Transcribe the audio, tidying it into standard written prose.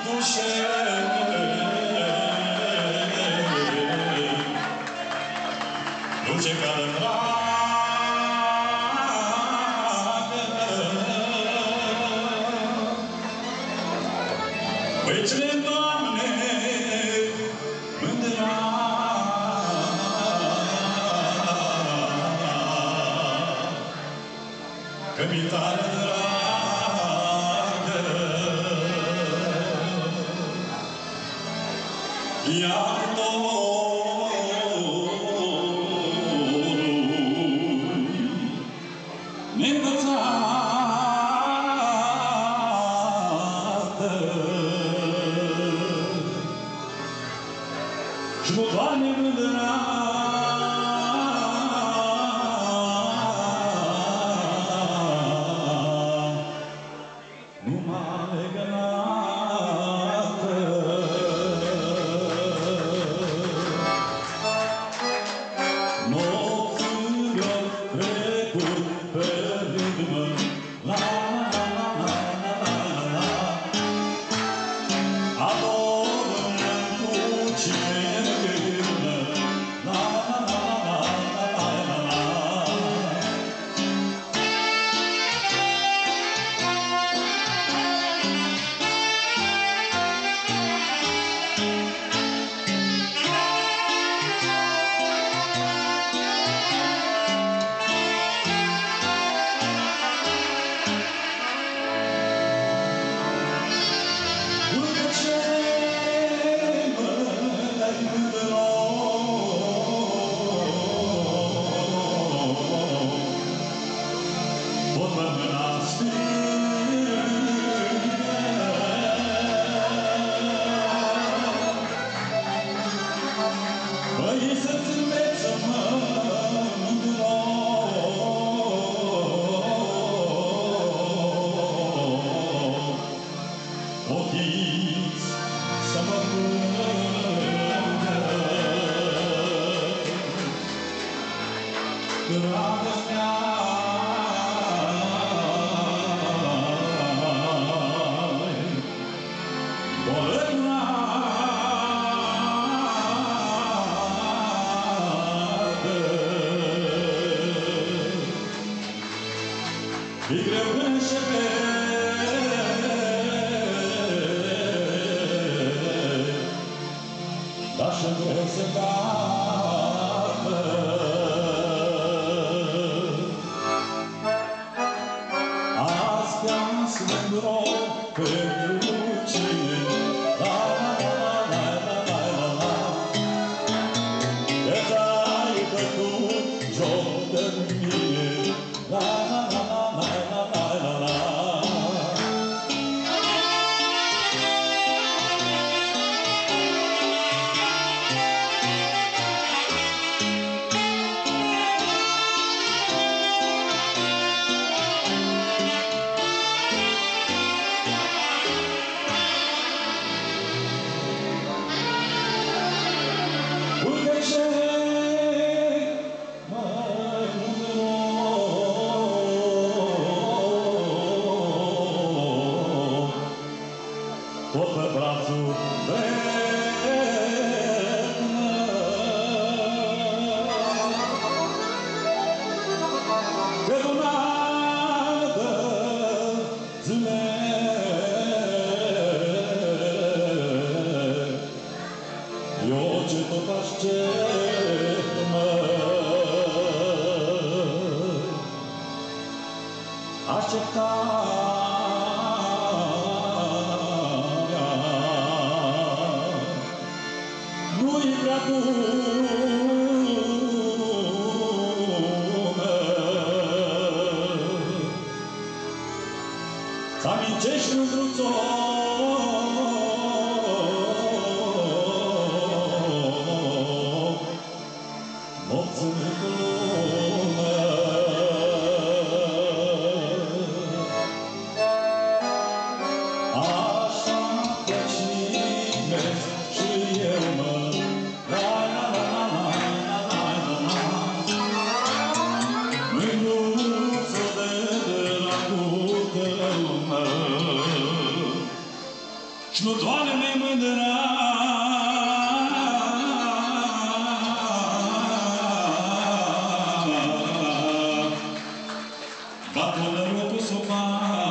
Dulce ca în dragă. Păi cine, Doamne, mândra, că mi-e tare dragă. Iar și cu Doamne mândra, nu m-a legănată. Nopțile trecut pe rândmă, la la la la la la la. Adoră-mă cu cine gândă, la la la la la la la. E greu începe, dar și-n greu se cată. Astea-s mândro pentru cine, la la la la la la la. Că ți-ai bătut joc de mine, la la la la la la la la. Tot pe brațul drept, că d'un an de zile eu ce tot aștept, așteptarea nu-i prea bună. Ți-amintești, mândruțo, nopțile cu lună. Așa te cimesc și eu, mă, la la la la la la la la. Mândruță de dragul tău, mă, Și nu doarme mândra, batul rău cu sopa.